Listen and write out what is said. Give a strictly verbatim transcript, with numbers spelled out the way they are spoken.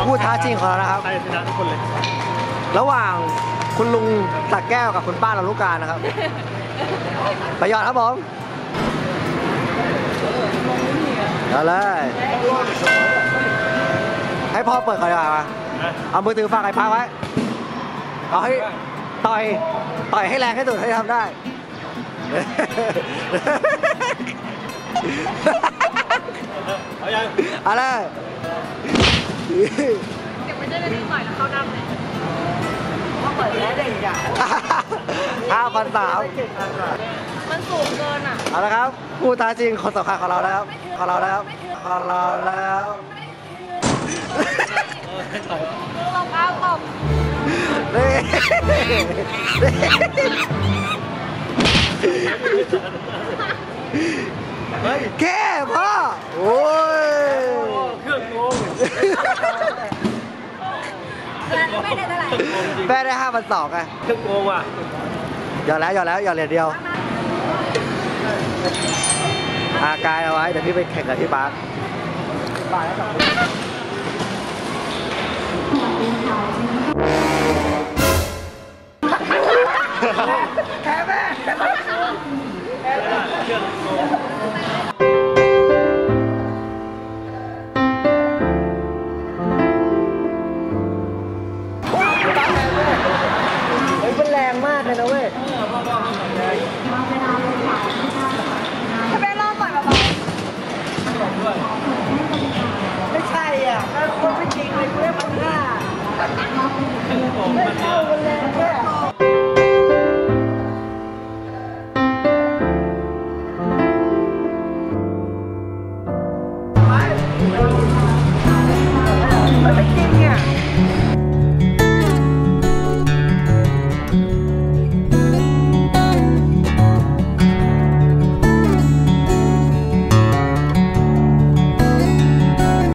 ผู้ท้าชิงของเรานะครับใครชนะทุกคนเลยระหว่างคุณลุงสักแก้วกับคุณป้าลำลูกกานะครับไปหยอดครับผมเอาเลยให้พ่อเปิดก่อนดีกว่าเอามือถือฝากไอ้ป้าไว้เอาให้ต่อยต่อยให้แรงที่สุดให้ทำได้เอายังอะไรเก็บไว้ได้นิดหน่อยแล้วเข้าดำเลยว่าเปิดแล้วเด็กอย่างห้าพันสามมันสูงเกินอ่ะเอาละครับผู้ท้าชิงคนสำคัญของเราแล้วของเราแล้วของเราแล้วลงเอาตบนี่แค่พ่อโอ้ยเครื่องโกงไม่ได้เท่าไหร่แม่ได้ห้าพันสองไงเครื่องโกงว่ะหยอดแล้วหยอดแล้วหยอดเหรียญเดียวอากายเอาไว้เดี๋ยวพี่ไปแข่งกับที่บาร์บาร์แล้วต่อแพ้แม่แพ้แม่มันแรงมากเลยนะเว้ยถ้าเป็นรอบต่อยเบาๆไม่ใช่อ่ะมันคนไม่จริงเลยกูได้พันห้าไม่เข้ากันเลยแค่ไม่จริง